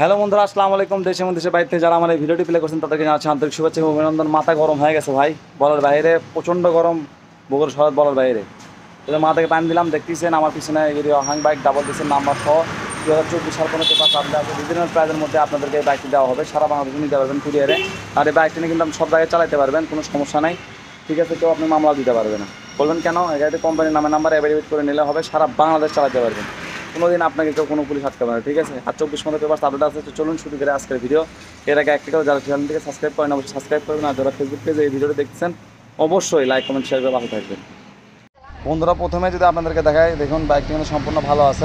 Hello বন্ধুরা, আসসালামু আলাইকুম। দেশ এবং দেশের বাইরে থেকে যারা আমার এই ভিডিওটি প্লে করছেন তাদেরকে জানাচ্ছি আন্তরিক শুভেচ্ছা এবং অভিনন্দন। মাথা গরম হয়ে গেছে ভাই, বলার বাইরে, প্রচণ্ড গরম বগুড়া শহর বলার বাইরে। এদের মাথাকে টাইম দিলাম, দেখতেছেন আমার পিছনে হাং বাইক ডাবল ডিসের নাম্বার সহ 2024 সাল পর্যন্ত পেপার আপডেট আছে। রিজনেবল প্রাইসের মধ্যে আপনাদেরকে এই বাইকটি দেওয়া হবে, সারা বাংলাদেশে নিতে পারবেন কুরিয়ারে। আর এই বাইকটি নিয়ে কিন্তু আপনি সব জায়গায় চালাতে পারবেন, কোনো সমস্যা নাই, ঠিক আছে। কেউ আপনি মামলা দিতে পারবে না। বলবেন কেন? এই গাড়িতে কোম্পানির নাম্বার অ্যাভেলেবল করে নিলে হবে, সারা বাংলাদেশ চালাতে পারবেন, কোনোদিন আপনাকে কেউ কোনো পুলিশ আটকাবে না, ঠিক আছে। আর 24 মধ্যে পেপার আপডেট আছে। চলুন শুরু করে আজকের ভিডিও। এর আগে একটা যারা চ্যানেল থেকে সাবস্ক্রাইব করেন অবশ্যই সাবস্ক্রাইব করবেন, আর যারা ফেসবুক পেজে এই ভিডিওটি দেখছেন অবশ্যই লাইক কমেন্ট শেয়ার করে ভালো থাকবেন। বন্ধুরা, প্রথমে যদি আপনাদেরকে দেখাই, দেখুন বাইকটি কিন্তু সম্পূর্ণ ভালো আছে।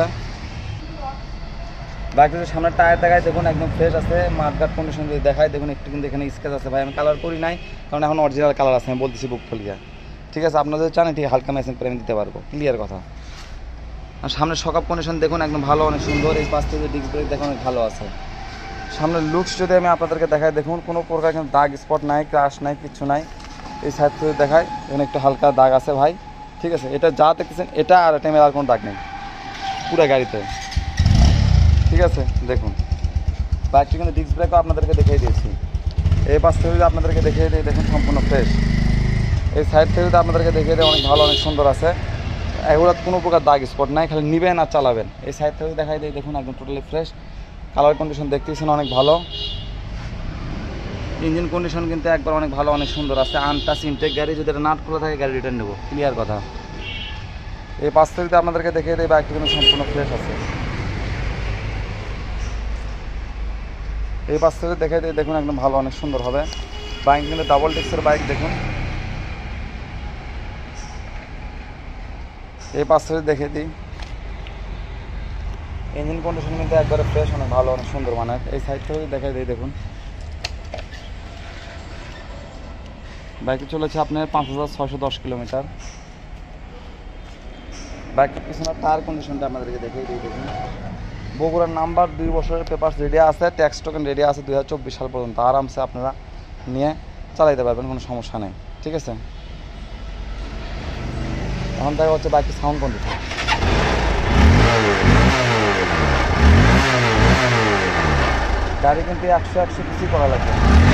বাইকটি যদি সামনের টায়ার দেখায়, দেখুন একদম ফ্রেশ আছে। মাঠঘাট কন্ডিশন যদি দেখায়, দেখুন একটু কিন্তু এখানে স্কেচ আছে ভাই। আমি কালার করি নাই, কারণ এখন অরিজিনাল কালার আছে, আমি বলতেছি বুক ফলিয়া, ঠিক আছে। আপনারা যদি চান এটি হালকা ম্যাচিং করে আমি দিতে পারবো, ক্লিয়ার কথা। আর সামনের সকাপ কন্ডিশন দেখুন একদম ভালো, অনেক সুন্দর। এই পাশ থেকে ডিস্ক ব্রেক দেখুন অনেক ভালো আছে। সামনের লুকস যদি আমি আপনাদেরকে দেখাই, দেখুন কোনো প্রকার কিন্তু দাগ স্পট নাই, ক্রাশ নাই, কিচ্ছু নাই। এই সাইড থেকে দেখায়, এখানে একটু হালকা দাগ আছে ভাই, ঠিক আছে। এটা যা দেখতেছেন এটা আর টাইমের আর কোনো দাগ নেই পুরো গাড়িতে, ঠিক আছে। দেখুন বাইকটি কিন্তু ডিস্ক ব্রেকও আপনাদেরকে দেখিয়ে দিয়েছি। এই পাশ থেকে যদি আপনাদেরকে দেখিয়ে দিই, দেখুন সম্পূর্ণ ফ্রেশ। এই সাইড থেকে যদি আপনাদেরকে দেখিয়ে দেয়, অনেক ভালো, অনেক সুন্দর আছে। এগুলো কোনো প্রকার দাগ স্পট নাই, খালি নিবেন আর চালাবেন। এই সাইড থেকে দেখাই দিই, দেখুন একদম টোটালি ফ্রেশ। কালার কন্ডিশন দেখতেছেন অনেক ভালো। ইঞ্জিন কন্ডিশন কিন্তু একবার অনেক ভালো, অনেক সুন্দর আছে। আনটাচ ইনটেক গাড়ি, যদি এটা নাট খোলা থাকে গাড়ি রিটার্ন নেবো, ক্লিয়ার কথা। এই পাশ থেকে আপনাদেরকে দেখিয়ে দিই, বাইকটি কিন্তু সম্পূর্ণ ফ্রেশ আছে। এই পাশ থেকে দেখাই দিই, দেখুন একদম ভালো, অনেক সুন্দর হবে। বাইক কিন্তু ডাবল ডিস্কের বাইক, দেখুন। এই পাশ থেকে দেখে দিই, ইঞ্জিন কন্ডিশন কিন্তু একবারে ফ্রেশ, অনেক ভালো, অনেক সুন্দর মানের। এই সাইড থেকে দেখাই দিই, দেখুন বাইকটি চলেছে আপনার 5610 কিলোমিটার। বাইকটির পিছনে টায়ার কন্ডিশনটা আপনাদেরকে দেখিয়ে দিই, দেখুন বগুড়ার নাম্বার 2 বছরের পেপার রেডি আছে, ট্যাক্স টোকেন রেডি আছে 2024 সাল পর্যন্ত। আরামসে আপনারা নিয়ে চালাইতে পারবেন, কোনো সমস্যা নেই, ঠিক আছে। এখন দেখা হচ্ছে বাইকটির সাউন্ড কন্ডিশন। গাড়ি কিন্তু 100 কিছু করা লাগবে।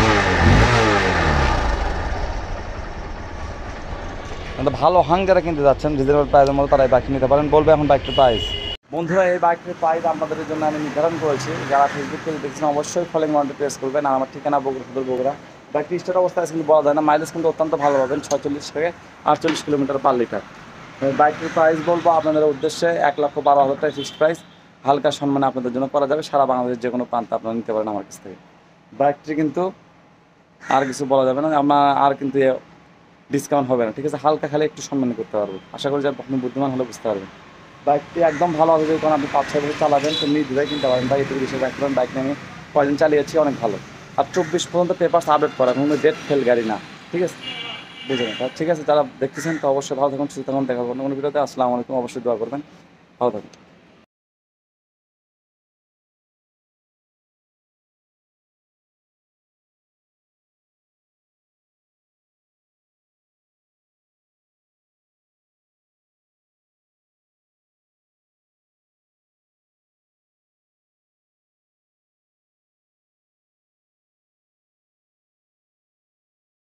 ভালো হাং যারা কিনতে যাচ্ছেন রিজনেবল প্রাইসের মধ্যে, তারা এই বাইক নিতে পারেন। বলবে এখন বাইকটির প্রাইস। বন্ধুরা, এই বাইকটির প্রাইস আপনাদের জন্য আমি নির্ধারণ করেছি। যারা ফেসবুক থেকে দেখছেন অবশ্যই ফলোইং বাটনটি প্রেস করবেন। আর আমার ঠিকানা বগুড়া। বাইকটি স্টার্ট অবস্থায় কিন্তু বলা যায় না, মাইলেজ কিন্তু অত্যন্ত ভালো পাবেন, 46 থেকে 48 কিলোমিটার পার লিটার। বাইকটির প্রাইস বলবো আপনাদের উদ্দেশ্যে 1,12,000 টাকা ফিক্সড প্রাইস। হালকা সম্মানে আপনাদের জন্য করা যাবে, সারা বাংলাদেশের যে কোনো প্রান্তে আপনারা নিতে পারেন আমার কাছ থেকে। বাইকটি কিন্তু আর কিছু বলা যাবে না, আমরা আর কিন্তু ডিসকাউন্ট হবে না, ঠিক আছে। হালকা খালি একটু সম্মান করতে পারবো, আশা করি যে আপনি বুদ্ধিমান হলে বুঝতে পারবেন। বাইকটি একদম ভালো হবে, কারণ আপনি 5-6 বছর চালাবেন, তো নির্দ্বিধায় কিনতে পারেন। বাইক এটুকু বিষয়ে বাইক বাইক নিয়ে আমি কয়দিন চালিয়েছি, অনেক ভালো। আর 24 পর্যন্ত পেপার আপডেট করা, কোনো ডেট ফেল গাড়ি না, ঠিক আছে, বুঝে নেন। ঠিক আছে, যারা দেখতেছেন তো অবশ্যই ভালো থাকুন, সুস্থ থাকুন। দেখা করবেন কোনো ভিডিওতে। আসসালামু আলাইকুম, অবশ্যই দোয়া করবেন, ভালো থাকুন।